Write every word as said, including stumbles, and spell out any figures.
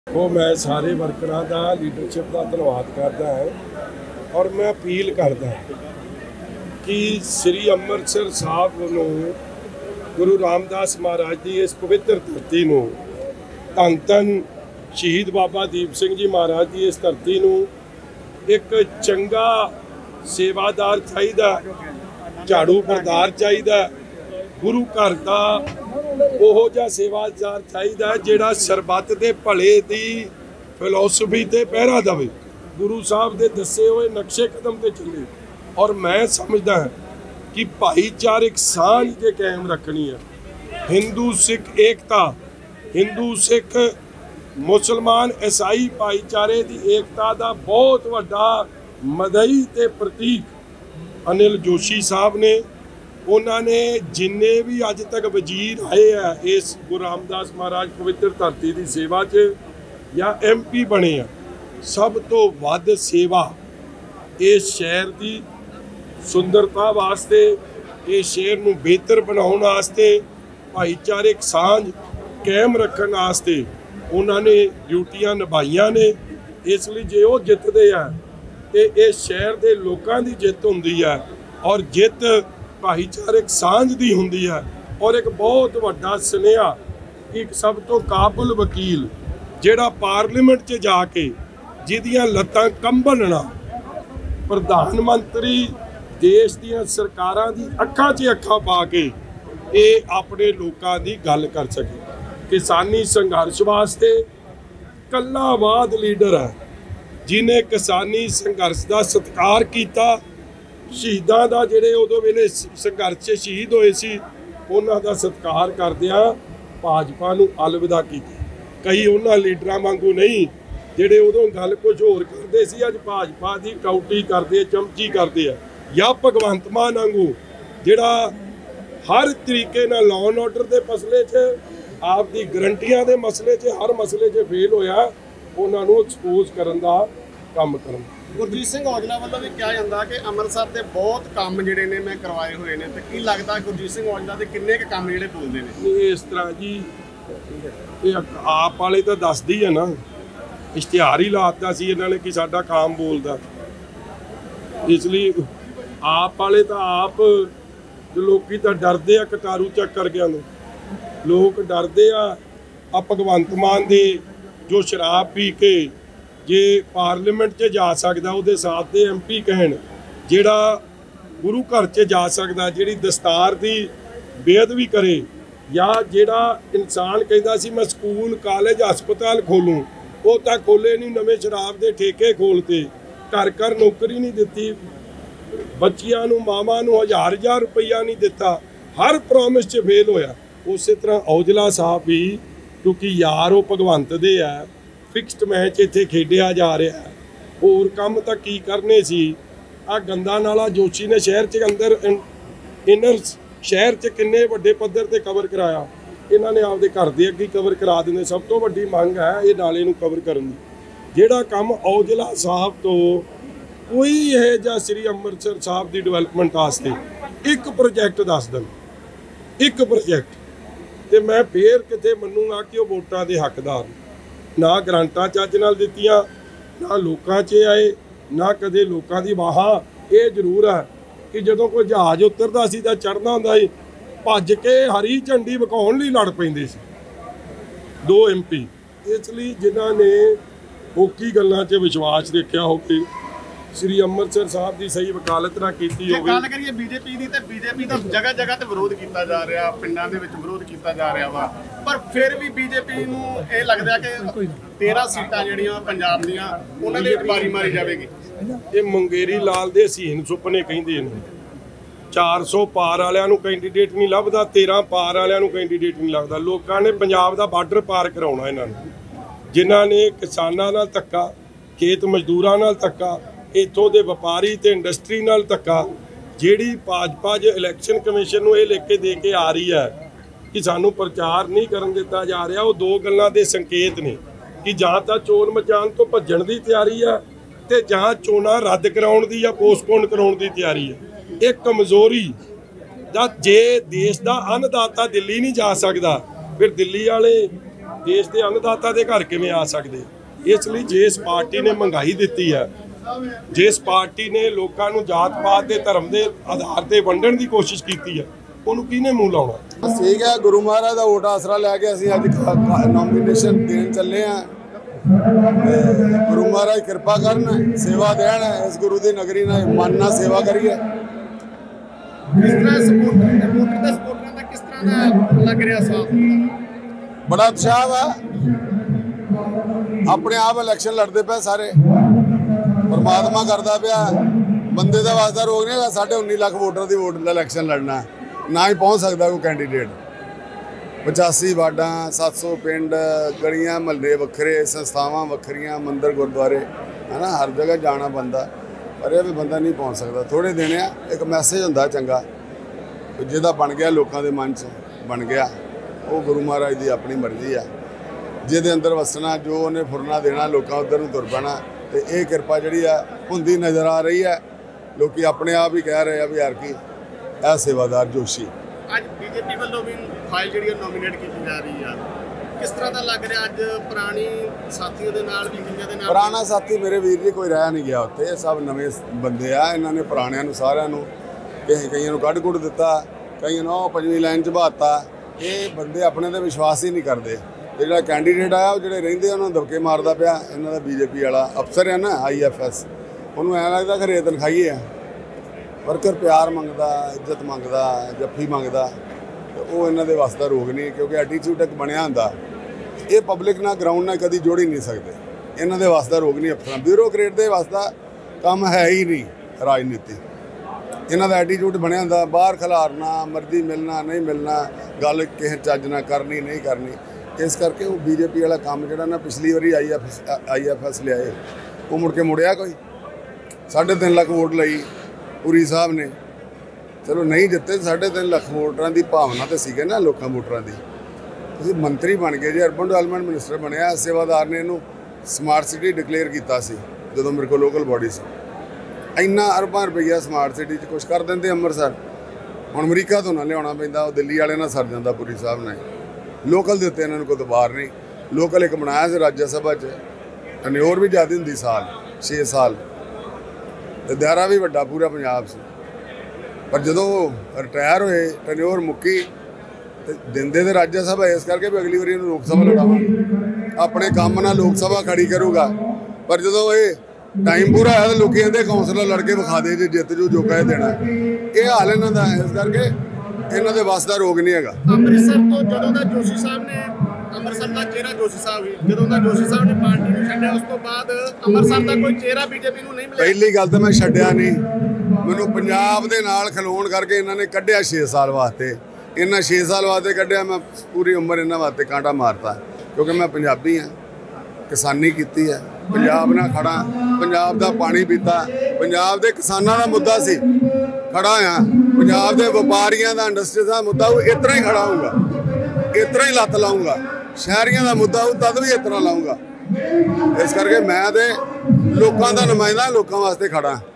वो मैं सारे वर्करां दा लीडरशिप का धन्यवाद करता है और मैं अपील करता कि श्री अमृतसर साहब नूं गुरु रामदास महाराज की इस पवित्र धरती नूं धन धन शहीद बाबा दीप सिंह जी महाराज की इस धरती नूं एक चंगा सेवादार चाहिदा, झाड़ू बरदार चाहिदा, गुरु घर का ओहो जिहा सेवादार चाहिदा जिहड़ा सरबत दे भले दी फिलोसफी ते पहरा देवे, गुरु साहब दे दसे हुए नक्शे कदम ते चले। और मैं समझदा कि भाईचारिक सांझ के कायम रखनी है, हिंदू सिख एकता, हिंदू सिख मुसलमान ईसाई भाईचारे की एकता का बहुत वड्डा मदई ते प्रतीक अनिल जोशी साहब ने, उन्होंने जिन्ने भी अज तक वजीर आए हैं इस गुरु रामदास महाराज पवित्र धरती की सेवा च या एम पी बने हैं, सब तो वध सेवा इस शहर की सुंदरता वास्ते, इस शहर नूं बेहतर बनाउण वास्ते, भाईचारिक सांझ कायम रखण वास्ते उन्होंने ड्यूटियां निभाइयां ने। इसलिए जे वो जितते हैं तो इस शहर के लोगों की जित हुंदी है और जित भाईचारिक सांझ की हुंदी है। और एक बहुत वड्डा सुनेहा एक सब तो काबुल वकील जिहड़ा पार्लीमेंट च जाके जिहदियां लत्तां कंबण ना प्रधानमंत्री देश दियां सरकारां दी अखां 'च अखां पा के ये अपने लोगों की गल कर सके। किसानी संघर्ष वास्ते कल्लावाद लीडर है जिन्हें किसानी संघर्ष का सत्कार किया, शहीदों का जिहड़े उदों वेले संघर्ष शहीद होए सी उन्हां दा सत्कार करदिआं भाजपा नूं अलविदा कीता। कई उन्हां लीडरां वांगू नहीं जिहड़े उदों गल कुछ होर करदे सी, अज भाजपा की काउटी करदे, चमची करदे आ, या भगवंत मान वांगू जिहड़ा हर तरीके नाल लॉ एंड ऑर्डर के मसले च आपकी गरंटियां के मसले च हर मसले च फेल होया, उन्होंने एक्सपोज करन दा काम करन। गुरजीत सिंह औजला वालों भी कहा जाता कि अमृतसर के बहुत काम जिहड़े ने मैं करवाए हुए हैं, तो की लगता गुरजीत सिंह औजला के किन्ने के काम जिहड़े बोलते हैं? इस तरह जी ये आप वाले तो दसदी है ना, इश्तिहार ही लाता सी इन्होंने कि साडा काम बोलता, इसलिए आप वाले तो आप लोग तो डरते आ कटारू चक्कर गया, लोग डरते आ भगवंत मान दे जो शराब पी के जे पार्लीमेंट च जा सकदा उहदे साथ दे एम पी कहण, जिहड़ा गुरु घर च जा सकदा, जिहड़ी दस्तार की बेअदबी करे, या जिहड़ा इंसान कहता सी मैं स्कूल कॉलेज हस्पताल खोलूँ, वो तो खोले नहीं, नवे शराब के ठेके खोलते, घर घर नौकरी नहीं दिती, बच्चियां नूं मावां नूं हज़ार हज़ार रुपया नहीं दिता, हर प्रॉमिस च फेल होया। उस तरह औजला साहब भी क्योंकि यार वो भगवंत दे है, फिक्सड मैच इत्थे खेडिया जा रहा है, होर काम तां की करने सी। आ गंदा नाला जोशी ने शहर च अंदर इनर शहर च किन्ने वड्डे पद्धर ते कवर कराया, इन्हां ने आपदे घर दे अगे कवर करा देने। सब तो वड्डी मंग है ये नाले नूं कवर करन दी। जिहड़ा काम औजला साहब तो कोई है जा श्री अमृतसर साहब की डिवेलपमेंट वास्ते एक प्रोजैक्ट दस देन, एक प्रोजैक्ट, तो मैं फिर किते मनूंगा कि वो वोटां दे हकदार ना ग्रांटां चज नाल दित्तियां, ना लोकां च आए, ना कदे लोकां दी वाह। ये जरूर है कि जदों कोई जहाज उतरदा सी तां चढ़ना हुंदा सी, भज के हरी झंडी विखाउण लई लड़ पैंदे सी दो एम पी। इसलिए जिन्हां ने होकी गल्लां च विश्वास रखिया होवे, श्री अमृतसर साहब की सही वकालत ना की गल करिए बीजेपी की, तो बीजेपी का जगह जगह ते विरोध किया जा रहा, पिंडां दे विच विरोध किया जा रहा वा, पर फिर भी बीजेपी नूं ये लगदा कि तेरह सीटां जिहड़ियां पंजाब दीयां उन्हां दे बारी मारी जाएगी। ये मंगेरी लाल दे हसीन सुपने कहिंदे ने, चार सौ पार वालियां नूं कैंडीडेट नहीं लभदा, तेरह पार वालियां नूं कैंडीडेट नहीं लगदा। लोकां ने पंजाब दा बार्डर पार कराउणा इन्हां नूं, जिन्हां ने किसानां नाल धक्का, खेत मजदूरां नाल धक्का, इत्थों के व्यापारी तो इंडस्ट्री नाल धक्का, जिहड़ी भाजपा जो इलैक्शन कमीशन नूं ये लिख के दे के आ रही है कि सानू प्रचार नहीं करन दिता जा रहा, वो दो गल्लां दे संकेत ने कि जां तां चोण मचाण तो भज्जण दी तैयारी है ते जां चोणां रद्द कराउण दी या पोस्टपोन कराउण दी तैयारी है। ये कमजोरी दा जे देश का अन्नदाता दिल्ली नहीं जा सकता, फिर दिल्ली वाले ਦੇਸ਼ ਦੇ ਅੰਨਦਾਤਾ ਦੇ ਘਰ ਕਿਵੇਂ ਆ ਸਕਦੇ? ਇਸ ਲਈ ਜਿਸ ਪਾਰਟੀ ਨੇ ਮਹਿੰਗਾਈ ਦਿੱਤੀ ਹੈ, ਜਿਸ ਪਾਰਟੀ ਨੇ ਲੋਕਾਂ ਨੂੰ ਜਾਤ ਪਾਤ ਦੇ ਧਰਮ ਦੇ ਆਧਾਰ ਤੇ ਵੰਡਣ ਦੀ ਕੋਸ਼ਿਸ਼ ਕੀਤੀ ਹੈ, ਉਹਨੂੰ ਕਿਹਨੇ ਮੂੰਹ ਲਾਉਣਾ? ਬਸ ਠੀਕ ਹੈ, ਗੁਰੂ ਮਹਾਰਾਜ ਦਾ ਵੋਟ ਆਸਰਾ ਲੈ ਕੇ ਅਸੀਂ ਅੱਜ ਨੋਮੀਨੇਸ਼ਨ ਦੇਣ ਚੱਲੇ ਆ। ਗੁਰੂ ਮਹਾਰਾਜ ਕਿਰਪਾ ਕਰਨ, ਸੇਵਾ ਦੇਣ, ਇਸ ਗੁਰੂ ਦੀ ਨਗਰੀ ਨਾਲ ਮਨ ਨਾਲ ਸੇਵਾ ਕਰੀਏ। ਕਿਸ ਤਰ੍ਹਾਂ ਸਪੋਰਟਰ ਵੋਟਰ ਦੇ ਸਪੋਰਟਰਾਂ ਦਾ ਕਿਸ ਤਰ੍ਹਾਂ ਦਾ ਲੱਗ ਰਿਹਾ ਸਾਥ? ਬੜਾ ਉਤਸ਼ਾਹ ਵਾ, ਆਪਣੇ ਆਪ ਇਲੈਕਸ਼ਨ ਲੜਦੇ ਪਏ ਸਾਰੇ, ਪਰਮਾਤਮਾ ਕਰਦਾ ਪਿਆ। ਬੰਦੇ ਦਾ ਵਾਸਤਾ ਰੋਕ ਨਹੀਂ ਹੈਗਾ, ਸਾਡੇ ਉੱਨੀ ਲੱਖ ਵੋਟਰ ਦੀ ਵੋਟ ਦਾ ਇਲੈਕਸ਼ਨ ਲੜਨਾ, ਨਾ ਹੀ ਪਹੁੰਚ ਸਕਦਾ ਕੋਈ ਕੈਂਡੀਡੇਟ। ਪਚਾਸੀ ਵਾਰਡਾਂ, ਸੱਤ ਸੌ ਪਿੰਡ, ਗਲੀਆਂ ਮਹੱਲੇ ਵੱਖਰੇ, ਸੰਸਥਾਵਾਂ ਵੱਖਰੀਆਂ, ਮੰਦਿਰ ਗੁਰਦੁਆਰੇ, ਹੈ ਨਾ, ਹਰ ਜਗ੍ਹਾ ਜਾਣਾ ਬੰਦਾ, ਪਰ ਇਹ ਵੀ ਬੰਦਾ ਨਹੀਂ ਪਹੁੰਚ ਸਕਦਾ। ਥੋੜ੍ਹੇ ਦਿਨ ਆ, ਇੱਕ ਮੈਸੇਜ ਹੁੰਦਾ ਚੰਗਾ, ਜਿਹਦਾ ਬਣ ਗਿਆ ਲੋਕਾਂ ਦੇ ਮਨ 'ਚ ਬਣ ਗਿਆ, ਉਹ ਗੁਰੂ ਮਹਾਰਾਜ ਦੀ ਆਪਣੀ ਮਰਜ਼ੀ ਆ। ਜਿਹਦੇ ਅੰਦਰ ਵਸਣਾ, ਜੋ ਉਹਨੇ ਫੁਰਨਾ ਦੇਣਾ, ਲੋਕਾਂ ਉੱਧਰ ਨੂੰ ਤੁਰ ਪੈਣਾ। ਤੇ ਇਹ ਕਿਰਪਾ ਜਿਹੜੀ ਆ ਹੁੰਦੀ ਨਜ਼ਰ ਆ ਰਹੀ ਹੈ। ਲੋਕੀ ਆਪਣੇ ਆਪ ਹੀ ਕਹਿ ਰਹੇ ਆ ਵੀ ਯਾਰ ਕੀ ਇਹ ਸੇਵਾਦਾਰ ਜੋਸ਼ੀ। ਅੱਜ ਬੀਜੇਪੀ ਵੱਲੋਂ ਵੀ ਫਾਈਲ ਜਿਹੜੀ ਉਹ ਨੋਮੀਨੇਟ ਕੀਤੀ ਜਾ ਰਹੀ ਆ, ਕਿਸ ਤਰ੍ਹਾਂ ਦਾ ਲੱਗ ਰਿਹਾ? ਅੱਜ ਪੁਰਾਣੀ ਸਾਥੀਆਂ ਦੇ ਨਾਲ ਵੀ ਕਈਆਂ ਦੇ ਨਾਲ ਪੁਰਾਣਾ ਸਾਥੀ ਮੇਰੇ ਵੀਰ ਜੀ ਕੋਈ ਰਹਿ ਨਹੀਂ ਗਿਆ ਉੱਥੇ, ਇਹ ਸਭ ਨਵੇਂ ਬੰਦੇ ਆ। ਇਹਨਾਂ ਨੇ ਪੁਰਾਣਿਆਂ ਨੂੰ ਸਾਰਿਆਂ ਨੂੰ ਕਈ ਕਈਆਂ ਨੂੰ ਕੱਢ ਕੁੱਢ ਦਿੱਤਾ, ਕਈਆਂ ਨੂੰ ਉਹ ਪੰਜਵੀਂ ਲਾਈਨ 'ਚ ਬਹਾਤਾ। ਇਹ ਬੰਦੇ ਆਪਣੇ 'ਤੇ ਵਿਸ਼ਵਾਸ ਹੀ ਨਹੀਂ ਕਰਦੇ। ਤੇ ਜਿਹੜਾ ਕੈਂਡੀਡੇਟ ਆਇਆ ਉਹ ਜਿਹੜੇ ਰਹਿੰਦੇ ਉਹਨਾਂ ਨੂੰ ਦਬਕੇ ਮਾਰਦਾ ਪਿਆ। ਇਹਨਾਂ ਦਾ ਬੀਜੇਪੀ ਵਾਲਾ ਅਫਸਰ ਹੈ ਨਾ, ਆਈ ਐਫ ਐਸ, ਉਹਨੂੰ ਐਂ ਲੱਗਦਾ ਖਰੇ ਤਨਖਾਹੀਏ ਆ। ਵਰਕਰ ਪਿਆਰ ਮੰਗਦਾ, ਇੱਜ਼ਤ ਮੰਗਦਾ, ਜੱਫੀ ਮੰਗਦਾ, ਤੇ ਉਹ ਇਹਨਾਂ ਦੇ ਵਾਸਤੇ ਰੋਗ ਨਹੀਂ, ਕਿਉਂਕਿ ਐਟੀਟਿਊਡ ਇੱਕ ਬਣਿਆ ਹੁੰਦਾ। ਇਹ ਪਬਲਿਕ ਨਾਲ ਗਰਾਊਂਡ ਨਾਲ ਕਦੀ ਜੋੜ ਹੀ ਨਹੀਂ ਸਕਦੇ। ਇਹਨਾਂ ਦੇ ਵਾਸਤੇ ਰੋਗ ਨਹੀਂ ਅਫਸਰਾਂ, ਬਿਊਰੋਕਰੇਟ ਦੇ ਵਾਸਤੇ ਕੰਮ ਹੈ ਹੀ ਨਹੀਂ ਰਾਜਨੀਤੀ। ਇਹਨਾਂ ਦਾ ਐਟੀਟਿਊਡ ਬਣਿਆ ਹੁੰਦਾ, ਬਾਹਰ ਖਿਲਾਰਨਾ, ਮਰਜ਼ੀ ਮਿਲਣਾ ਨਹੀਂ ਮਿਲਣਾ, ਗੱਲ ਕਿਸੇ ਚੱਜ ਨਾਲ ਕਰਨੀ ਨਹੀਂ ਕਰਨੀ। ਇਸ ਕਰਕੇ ਉਹ ਬੀਜੇਪੀ ਵਾਲਾ ਕੰਮ ਜਿਹੜਾ ਨਾ ਪਿਛਲੀ ਵਾਰੀ I F I F S ਲਿਆਏ, ਉਹ ਮੁੜ ਕੇ ਮੁੜਿਆ ਕੋਈ। ਸਾਢੇ ਤਿੰਨ ਲੱਖ ਵੋਟ ਲਈ ਪੁਰੀ ਸਾਹਿਬ ਨੇ, ਚਲੋ ਨਹੀਂ ਜਿੱਤੇ, ਸਾਢੇ ਤਿੰਨ ਲੱਖ ਵੋਟਰਾਂ ਦੀ ਭਾਵਨਾ ਤੇ ਸੀਗੇ ਨਾ ਲੋਕਾਂ ਵੋਟਰਾਂ ਦੀ। ਤੁਸੀਂ ਮੰਤਰੀ ਬਣ ਗਏ ਜੀ, ਅਰਬਨ ਡਿਵੈਲਪਮੈਂਟ ਮਿਨਿਸਟਰ ਬਣਿਆ। ਸੇਵਾਦਾਰ ਨੇ ਇਹਨੂੰ ਸਮਾਰਟ ਸਿਟੀ ਡਿਕਲੇਅਰ ਕੀਤਾ ਸੀ ਜਦੋਂ ਮੇਰੇ ਕੋਲ ਲੋਕਲ ਬੋਡੀ ਸੀ। ਇੰਨਾ ਅਰਬਾਂ ਰੁਪਈਆ ਸਮਾਰਟ ਸਿਟੀ 'ਚ ਕੁਛ ਕਰ ਦਿੰਦੇ ਅੰਮ੍ਰਿਤਸਰ। ਹੁਣ ਅਮਰੀਕਾ ਤੋਂ ਨਾ ਲਿਆਉਣਾ ਪੈਂਦਾ, ਉਹ ਦਿੱਲੀ ਵਾਲੇ ਨਾਲ ਸਰ ਜਾਂਦਾ ਪੁਰੀ ਸਾਹਿਬ ਨੇ। ਲੋਕਲ ਦੇ ਉੱਤੇ ਇਹਨਾਂ ਨੂੰ ਕੋਈ ਦਬਾਰ ਨਹੀਂ। ਲੋਕਲ ਇੱਕ ਬਣਾਇਆ ਸੀ ਰਾਜ ਸਭਾ 'ਚ, ਟਨਿਓਰ ਵੀ ਜ਼ਿਆਦਾ ਹੁੰਦੀ ਸਾਲ, ਛੇ ਸਾਲ, ਤੇ ਦਾਇਰਾ ਵੀ ਵੱਡਾ ਪੂਰਾ ਪੰਜਾਬ ਸੀ। ਪਰ ਜਦੋਂ ਰਿਟਾਇਰ ਹੋਏ, ਟਨਿਓਰ ਮੁੱਕੀ, ਤੇ ਦਿੰਦੇ ਤੇ ਰਾਜ ਸਭਾ, ਇਸ ਕਰਕੇ ਵੀ ਅਗਲੀ ਵਾਰੀ ਇਹਨੂੰ ਲੋਕ ਸਭਾ ਲੜਾਵਾਂਗੇ। ਆਪਣੇ ਕੰਮ ਨਾਲ ਲੋਕ ਸਭਾ ਖੜੀ ਕਰੂਗਾ। ਪਰ ਜਦੋਂ ਇਹ ਟਾਈਮ ਪੂਰਾ ਹੋਇਆ ਤਾਂ ਲੋਕੀ ਕਹਿੰਦੇ ਕੌਂਸਲਰ ਲੜ ਕੇ ਵਿਖਾ ਦੇ ਜੇ ਜਿੱਤ ਜੂ ਜੋ ਕਹਿ ਦੇਣਾ। ਇਹ ਹਾਲ ਇਹਨਾਂ ਦਾ, ਇਸ ਕਰਕੇ ਇਹਨਾਂ ਦੇ ਵੱਸ ਦਾ ਰੋਗ ਨਹੀਂ ਹੈਗਾ। ਅੰਮ੍ਰਿਤਸਰ ਤੋਂ ਜਦੋਂ ਦਾ ਜੋਸ਼ੀ ਸਾਹਿਬ ਨੇ, ਅੰਮ੍ਰਿਤਸਰ ਦਾ ਚਿਹਰਾ ਜੋਸ਼ੀ ਸਾਹਿਬ ਹੀ, ਜਦੋਂ ਦਾ ਜੋਸ਼ੀ ਸਾਹਿਬ ਨੇ ਪਾਰਟੀ ਨੂੰ ਛੱਡਿਆ, ਉਸ ਤੋਂ ਬਾਅਦ ਅੰਮ੍ਰਿਤਸਰ ਦਾ ਕੋਈ ਚਿਹਰਾ ਬੀਜੇਪੀ ਨੂੰ ਨਹੀਂ ਮਿਲਿਆ। ਪਹਿਲੀ ਗੱਲ ਤਾਂ ਮੈਂ ਛੱਡਿਆ ਨਹੀਂ, ਮੈਨੂੰ ਪੰਜਾਬ ਦੇ ਨਾਲ ਖਲੋਣ ਕਰਕੇ ਇਹਨਾਂ ਨੇ ਕੱਢਿਆ ਛੇ ਸਾਲ ਵਾਸਤੇ। ਇਹਨਾਂ ਛੇ ਸਾਲ ਵਾਸਤੇ ਕੱਢਿਆ, ਮੈਂ ਪੂਰੀ ਉਮਰ ਇਹਨਾਂ ਵਾਸਤੇ ਕਾਂਟਾ ਮਾਰਤਾ, ਕਿਉਂਕਿ ਮੈਂ ਪੰਜਾਬੀ ਹਾਂ, ਕਿਸਾਨੀ ਕੀਤੀ ਹੈ, ਪੰਜਾਬ ਨਾਲ ਖੜਾ, ਪੰਜਾਬ ਦਾ ਪਾਣੀ ਪੀਤਾ, ਪੰਜਾਬ ਦੇ ਕਿਸਾਨਾਂ ਦਾ ਮੁੱਦਾ ਸੀ ਖੜਾ ਆ, ਪੰਜਾਬ ਦੇ ਵਪਾਰੀਆਂ ਦਾ, ਇੰਡਸਟਰੀ ਦਾ ਮੁੱਦਾ ਉਹ ਇਸ ਤਰ੍ਹਾਂ ਹੀ ਖੜਾ ਹੋਊਗਾ, ਇਸ ਤਰ੍ਹਾਂ ਹੀ ਲੱਤ ਲਾਊਂਗਾ। ਸ਼ਹਿਰੀਆਂ ਦਾ ਮੁੱਦਾ ਉਹ ਤਦ ਵੀ ਇਸ ਤਰ੍ਹਾਂ ਲਾਊਂਗਾ। ਇਸ ਕਰਕੇ ਮੈਂ ਤੇ ਲੋਕਾਂ ਦਾ ਨੁਮਾਇੰਦਾ, ਲੋਕਾਂ ਵਾਸਤੇ ਖੜਾ।